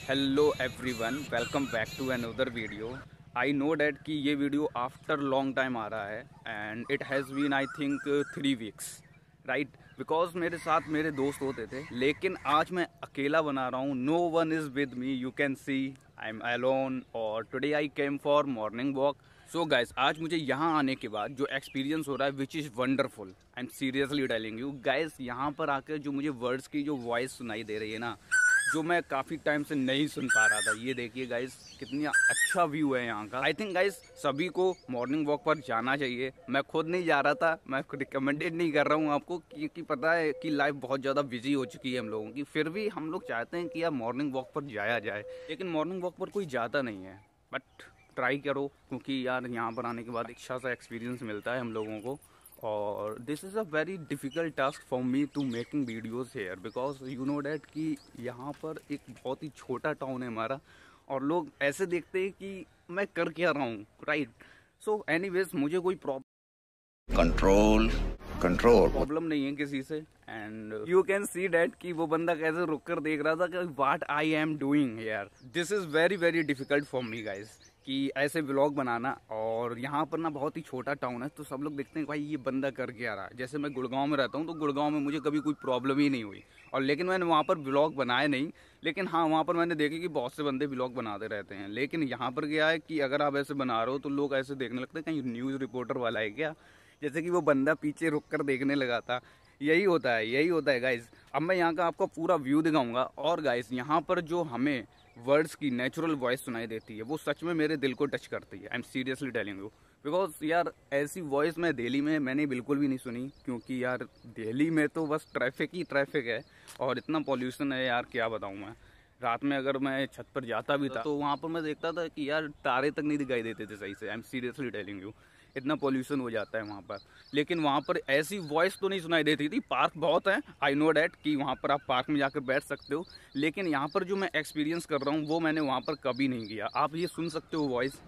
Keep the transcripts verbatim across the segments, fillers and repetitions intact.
Hello everyone, welcome back to another video. I know that कि ये video after long time आ रहा है and it has been I think three weeks right, because मेरे साथ मेरे दोस्त होते थे, लेकिन आज मैं अकेला बना रहा हूँ। No one is with me, you can see I am alone. और today I came for morning walk. So guys, आज मुझे यहाँ आने के बाद जो एक्सपीरियंस हो रहा है which is wonderful. I am seriously telling you guys, यहाँ पर आकर जो मुझे वर्ड्स की जो वॉइस सुनाई दे रही है ना, जो मैं काफ़ी टाइम से नहीं सुन पा रहा था। ये देखिए गाइस, कितनी अच्छा व्यू है यहाँ का। आई थिंक गाइस सभी को मॉर्निंग वॉक पर जाना चाहिए। मैं खुद नहीं जा रहा था, मैं रिकमेंडेड नहीं कर रहा हूँ आपको, क्योंकि पता है कि लाइफ बहुत ज़्यादा बिजी हो चुकी है हम लोगों की। फिर भी हम लोग चाहते हैं कि यार मॉर्निंग वॉक पर जाया जाए, लेकिन मॉर्निंग वॉक पर कोई जाता नहीं है। बट ट्राई करो, क्योंकि यार यहाँ पर आने के बाद अच्छा सा एक्सपीरियंस मिलता है हम लोगों को। और this is a very difficult task for me to making videos here, because you know that कि यहाँ पर एक बहुत ही छोटा टाउन है हमारा, और लोग ऐसे देखते हैं कि मैं कर क्या रहा हूँ, राइट। सो एनीवेज, मुझे कोई प्रॉब्लम कंट्रोल कंट्रोल प्रॉब्लम नहीं है किसी से। And you can see that कि वो बंदा कैसे रुक कर देख रहा था कि व्हाट आई एम डूइंग यार। This is very very difficult for me guys कि ऐसे व्लॉग बनाना। और यहाँ पर ना बहुत ही छोटा टाउन है, तो सब लोग देखते हैं भाई ये बंदा कर क्या रहा है। जैसे मैं गुड़गांव में रहता हूँ, तो गुड़गांव में मुझे कभी कोई प्रॉब्लम ही नहीं हुई, और लेकिन मैंने वहाँ पर व्लॉग बनाए नहीं। लेकिन हाँ, वहाँ पर मैंने देखे कि बहुत से बंदे व्लॉग बनाते रहते हैं। लेकिन यहाँ पर क्या है कि अगर आप ऐसे बना रहे हो तो लोग ऐसे देखने लगते हैं कहीं न्यूज़ रिपोर्टर वाला है क्या। जैसे कि वो बंदा पीछे रुक कर देखने लगा था। यही होता है यही होता है गाइज। अब मैं यहाँ का आपको पूरा व्यू दिखाऊंगा। और गाइज, यहाँ पर जो हमें वर्ड्स की नेचुरल वॉइस सुनाई देती है, वो सच में मेरे दिल को टच करती है। I am seriously telling you, because यार ऐसी वॉइस मैं दिल्ली में मैंने बिल्कुल भी नहीं सुनी। क्योंकि यार दिल्ली में तो बस ट्रैफिक ही ट्रैफिक है, और इतना पॉल्यूशन है यार, क्या बताऊँ मैं। रात में अगर मैं छत पर जाता भी था तो वहाँ पर मैं देखता था कि यार तारे तक नहीं दिखाई देते थे सही से। I am seriously telling you, इतना पॉल्यूशन हो जाता है वहाँ पर। लेकिन वहाँ पर ऐसी वॉइस तो नहीं सुनाई देती थी। पार्क बहुत है, आई नो डैट कि वहाँ पर आप पार्क में जाकर बैठ सकते हो, लेकिन यहाँ पर जो मैं एक्सपीरियंस कर रहा हूँ वो मैंने वहाँ पर कभी नहीं किया। आप ये सुन सकते हो वॉइस,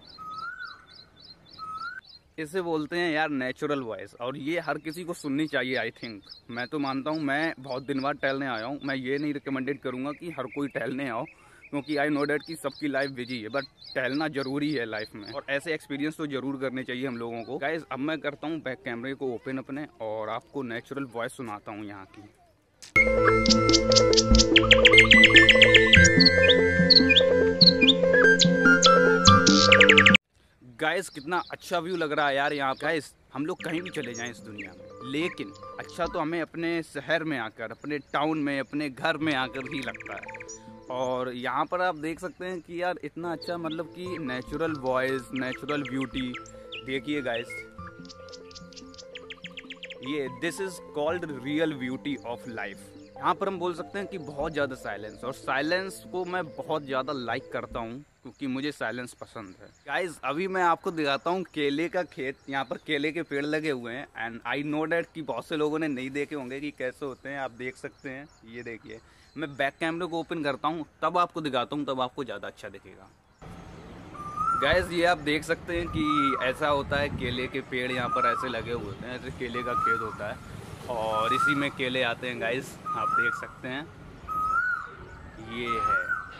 इसे बोलते हैं यार नेचुरल वॉइस, और ये हर किसी को सुननी चाहिए। आई थिंक, मैं तो मानता हूँ, मैं बहुत दिन बाद टहलने आया हूँ। मैं ये नहीं रिकमेंडेड करूँगा कि हर कोई टहलने आओ, क्योंकि आई नो डैट कि सबकी लाइफ बिजी है, बट टहलना जरूरी है लाइफ में, और ऐसे एक्सपीरियंस तो जरूर करने चाहिए हम लोगों को। गाइज, अब मैं करता हूँ बैक कैमरे को ओपन अपने, और आपको नेचुरल वॉइस सुनाता हूँ यहाँ की। गाइस, कितना अच्छा व्यू लग रहा है यार यहाँ। गाइस, हम लोग कहीं भी चले जाएं इस दुनिया में, लेकिन अच्छा तो हमें अपने शहर में आकर, अपने टाउन में, अपने घर में आकर ही लगता है। और यहाँ पर आप देख सकते हैं कि यार इतना अच्छा, मतलब कि नेचुरल वॉइस, नेचुरल ब्यूटी। देखिए गाइस, ये this is called real beauty of life. यहाँ पर हम बोल सकते हैं कि बहुत ज़्यादा साइलेंस, और साइलेंस को मैं बहुत ज़्यादा लाइक करता हूँ, क्योंकि मुझे साइलेंस पसंद है। गाइज, अभी मैं आपको दिखाता हूँ केले का खेत। यहाँ पर केले के पेड़ लगे हुए हैं, एंड आई नो डैट कि बहुत से लोगों ने नहीं देखे होंगे कि कैसे होते हैं। आप देख सकते हैं, ये देखिए। मैं बैक कैमरे को ओपन करता हूँ, तब आपको दिखाता हूँ, तब आपको ज़्यादा अच्छा दिखेगा। गाइज, ये आप देख सकते हैं कि ऐसा होता है, केले के पेड़ यहाँ पर ऐसे लगे हुए होते हैं, ऐसे केले का खेत होता है, और इसी में केले आते हैं। गाइज, आप देख सकते हैं, ये है,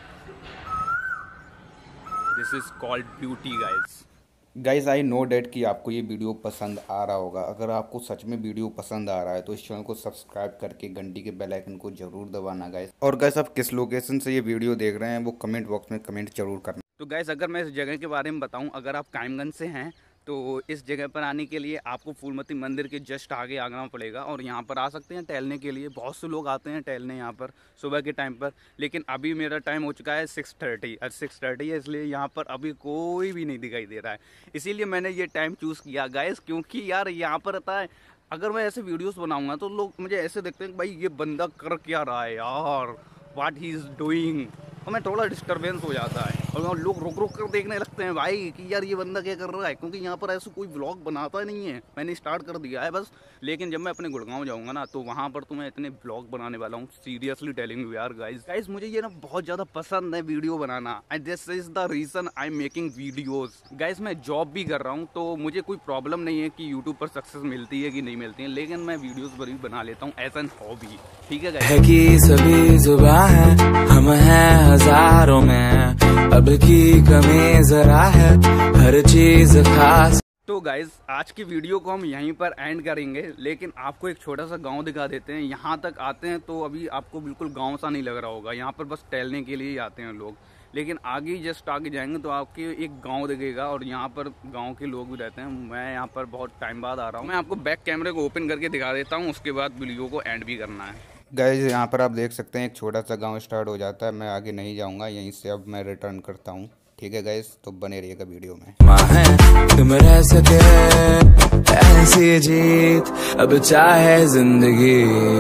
this is called beauty guys. Guys, I know that कि आपको ये वीडियो पसंद आ रहा होगा। अगर आपको सच में वीडियो पसंद आ रहा है तो इस चैनल को सब्सक्राइब करके घंटी के बेल आइकन को जरूर दबाना गाइज। और गाइज, आप किस लोकेशन से ये वीडियो देख रहे हैं वो कमेंट बॉक्स में कमेंट जरूर करना। तो गाइज, अगर मैं इस जगह के बारे में बताऊं, अगर आप कायमगंज से हैं तो इस जगह पर आने के लिए आपको फूलमती मंदिर के जस्ट आगे आना पड़ेगा, और यहाँ पर आ सकते हैं टहलने के लिए। बहुत से लोग आते हैं टहलने यहाँ पर सुबह के टाइम पर, लेकिन अभी मेरा टाइम हो चुका है सिक्स थर्टी और सिक्स थर्टी है, इसलिए यहाँ पर अभी कोई भी नहीं दिखाई दे रहा है। इसीलिए मैंने ये टाइम चूज़ किया गाइस, क्योंकि यार यहाँ पर रहता है, अगर मैं ऐसे वीडियोज़ बनाऊँगा तो लोग मुझे ऐसे देखते हैं कि भाई ये बंदा कर क्या रहा है यार, व्हाट ही इज़ डूइंग, और मैं थोड़ा डिस्टर्बेंस हो जाता है। और लोग रुक रुक कर देखने लगते हैं भाई कि यार ये बंदा क्या कर रहा है, क्योंकि यहाँ पर ऐसा कोई व्लॉग बनाता नहीं है। मैंने स्टार्ट कर दिया है बस, लेकिन जब मैं अपने गुड़गांव जाऊँगा ना तो वहाँ पर तो मैं इतने व्लॉग बनाने वाला हूँ, सीरियसली टेलिंग यू यार गाइज। गाइज मुझे ये ना बहुत ज़्यादा पसंद है वीडियो बनाना, and this is the reason I am making videos. Guys मैं जॉब भी कर रहा हूँ तो मुझे कोई प्रॉब्लम नहीं है कि यूट्यूब पर सक्सेस मिलती है कि नहीं मिलती है, लेकिन मैं वीडियोज़ पर भी बना लेता हूँ एज एन हॉबी। ठीक है गाइज, कि सभी जुबां है, हम हैं हजारों में, अब की कमी जरा है, हर चीज खास। तो गाइज आज की वीडियो को हम यहीं पर एंड करेंगे, लेकिन आपको एक छोटा सा गांव दिखा देते हैं। यहाँ तक आते हैं तो अभी आपको बिल्कुल गांव सा नहीं लग रहा होगा, यहाँ पर बस टहलने के लिए ही आते हैं लोग, लेकिन आगे जस्ट आगे जाएंगे तो आपके एक गांव दिखेगा और यहाँ पर गांव के लोग भी रहते हैं। मैं यहाँ पर बहुत टाइम बाद आ रहा हूँ। मैं आपको बैक कैमरे को ओपन करके दिखा देता हूँ, उसके बाद वीडियो को एंड भी करना है। गाइज यहाँ पर आप देख सकते हैं एक छोटा सा गांव स्टार्ट हो जाता है। मैं आगे नहीं जाऊँगा, यहीं से अब मैं रिटर्न करता हूँ। ठीक है गाइज, तो बने रहिएगा वीडियो में। माँ तुम रह सके ऐसी जीत, अब चाहे जिंदगी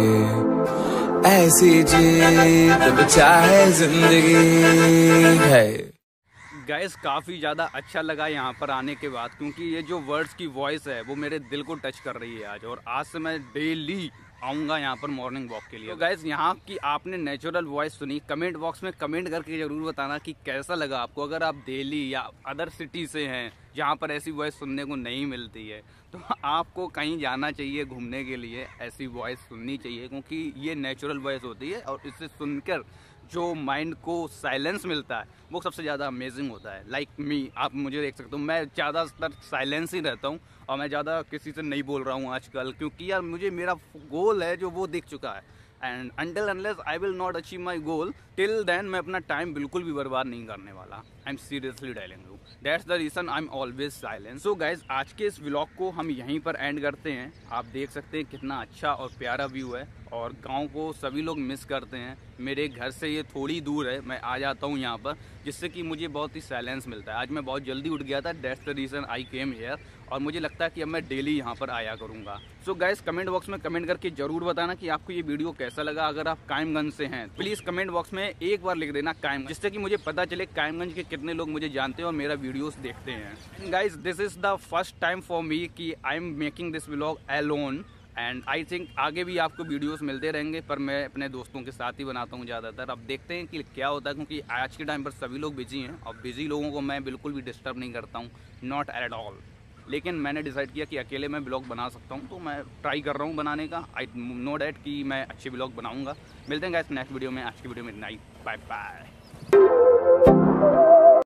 ऐसी जीत, अब चाहे जिंदगी है। गाइस काफ़ी ज़्यादा अच्छा लगा यहाँ पर आने के बाद, क्योंकि ये जो वर्ड्स की वॉइस है वो मेरे दिल को टच कर रही है आज, और आज से मैं डेली आऊँगा यहाँ पर मॉर्निंग वॉक के लिए। तो गाइस यहाँ की आपने नेचुरल वॉइस सुनी, कमेंट बॉक्स में कमेंट करके ज़रूर बताना कि कैसा लगा आपको। अगर आप दिल्ली या अदर सिटी से हैं जहाँ पर ऐसी वॉइस सुनने को नहीं मिलती है तो आपको कहीं जाना चाहिए घूमने के लिए, ऐसी वॉइस सुननी चाहिए, क्योंकि ये नेचुरल वॉइस होती है और इसे सुनकर जो माइंड को साइलेंस मिलता है वो सबसे ज़्यादा अमेजिंग होता है। लाइक like मी, आप मुझे देख सकते हो, मैं ज़्यादातर साइलेंस ही रहता हूँ और मैं ज़्यादा किसी से नहीं बोल रहा हूँ आजकल, क्योंकि यार मुझे मेरा गोल है जो वो दिख चुका है, and until unless I will not achieve my goal, till then मैं अपना टाइम बिल्कुल भी बर्बाद नहीं करने वाला। I am seriously telling you, that's the reason I am always silent. So guys आज के इस व्लॉग को हम यहीं पर एंड करते हैं। आप देख सकते हैं कितना अच्छा और प्यारा व्यू है, और गांव को सभी लोग मिस करते हैं। मेरे घर से ये थोड़ी दूर है, मैं आ जाता हूँ यहाँ पर, जिससे कि मुझे बहुत ही साइलेंस मिलता है। आज मैं बहुत जल्दी उठ गया था, that's the reason I came here, और मुझे लगता है कि अब मैं डेली यहाँ पर आया करूँगा। सो गाइस कमेंट बॉक्स में कमेंट करके जरूर बताना कि आपको ये वीडियो कैसा लगा। अगर आप कायमगंज से हैं प्लीज़ कमेंट बॉक्स में एक बार लिख देना कायमगंज, जिससे कि मुझे पता चले कायमगंज के कितने लोग मुझे जानते हैं और मेरा वीडियोस देखते हैं। Guys this is the first time for me कि I am making this vlog alone, and I think आगे भी आपको वीडियोस मिलते रहेंगे, पर मैं अपने दोस्तों के साथ ही बनाता हूँ ज़्यादातर। अब देखते हैं कि क्या होता है, क्योंकि आज के टाइम पर सभी लोग बिजी हैं और बिजी लोगों को मैं बिल्कुल भी डिस्टर्ब नहीं करता हूँ, नॉट एट ऑल। लेकिन मैंने डिसाइड किया कि अकेले मैं ब्लॉग बना सकता हूँ, तो मैं ट्राई कर रहा हूँ बनाने का। आई नो डैट कि मैं अच्छे ब्लॉग बनाऊँगा। मिलते हैं गाइस नेक्स्ट वीडियो में। आज की वीडियो में नाइट, बाय बाय।